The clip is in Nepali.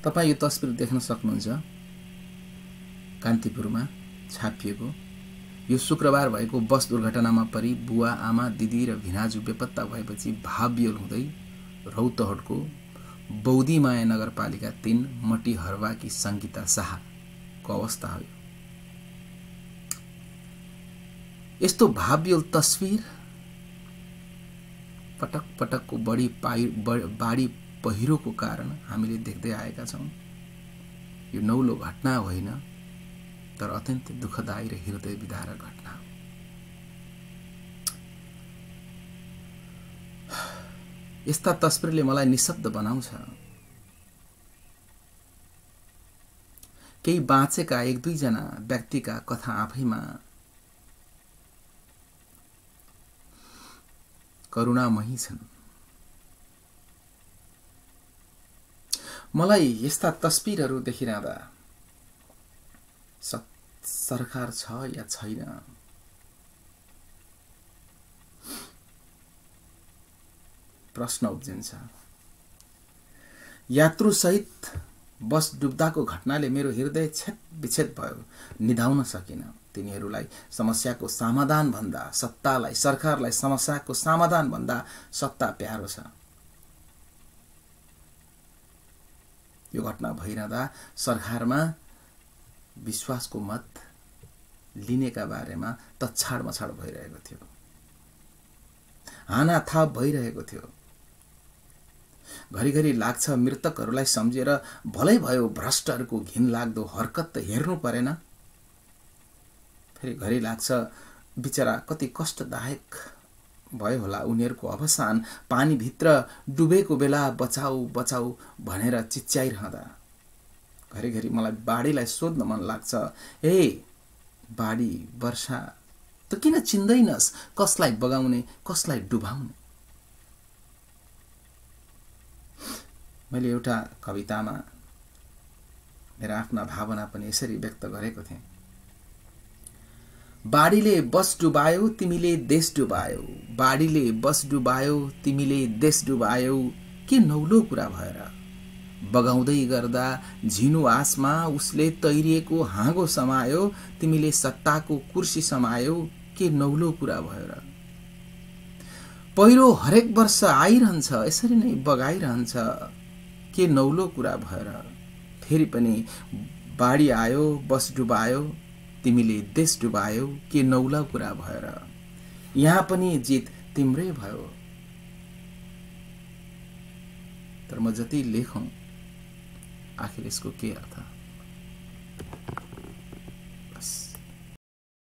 तपाई यो तस्बिर देख्न सक्नुहुन्छ कान्तिपुरमा छापिएको। यो शुक्रबार भएको बस दुर्घटनामा परि बुवा आमा दिदी र भिनाजु बेपत्ता भएपछि भावविह्वल हुँदै रौतहटको बौद्धीमाया नगरपालिका 3 मटिहरवाकी संगीता शाहको अवस्था हो। यस्तो भावविह्वल तस्बिर पटक पटकको बाढी पहिरोको कारण हामीले देख्दै आएका छौं। यो नौलो घटना होइन, तर अत्यन्तै दुःखदायी र हृदय विदारक घटना हो। यस्ता तस्बिरले मलाई निशब्द बनाउँछ। केही बाँचेका 1-2 जना व्यक्तिका कथा आफैमा करुणामयी छन्। मलाई यस्ता तस्बिरहरू देखिरहँदा सरकार छ या छैन प्रश्न उब्जिन्छ। यात्रु सहित बस डुब्दाको घटनाले मेरो हृदय छेदविच्छेद भयो, निधाउन सकिन। तिनीहरूलाई समस्याको समाधान भन्दा सत्तालाई, सरकारलाई समस्याको समाधान भन्दा सत्ता प्यारो छ। यो घटना भइरहँदा सरकारमा विश्वासको मत लिनेका बारेमा तछाड मछाड भइरहेको थियो, हानाथाप भइरहेको थियो। घरिघरि लाग्छ मृतकहरूलाई सम्झेर भलै भयो भ्रष्टहरूको घिनलाग्दो हरकत त हेर्नु परेन। फेरि घरि लाग्छ बिचरा कति कष्टदायक भयो होला उनीहरूको अवसान, पानीभित्र डुबेको बेला बचाऊ बचाऊ भनेर चिच्याइरहँदा। घरिघरि मलाई बाढीलाई सोध्न मन लाग्छ, ए बाढी वर्षा त किन चिन्दैनस् कसलाई बगाउने कसलाई डुबाउने। मैले एउटा कवितामा मेरा आफ्ना भावना पनि यसरी व्यक्त गरेको थिएँ। बाढीले बस डुबायो तिमीले देश डुबायो, बाढीले बस डुबायो तिमीले देश डुबायो, के नौलो कुरा भएर। बगाउँदै गर्दा झिनो आसमा उसले तैरिएको हाँगो समायो, तिमीले सत्ताको कुर्सी समायो, के नौलो कुरा भएर। पहिरो हरेक वर्ष आइरहन्छ यसरी नै बगाइरहन्छ, के नौलो कुरा भएर। फेरि पनि बाढी आयो बस डुबायो तिमीले देश डुबायो, के नौलो कुरा भएर। यहाँ पनि जित तिम्रै भयो। तर म जति लेखौं आखिर यसको के अर्थ।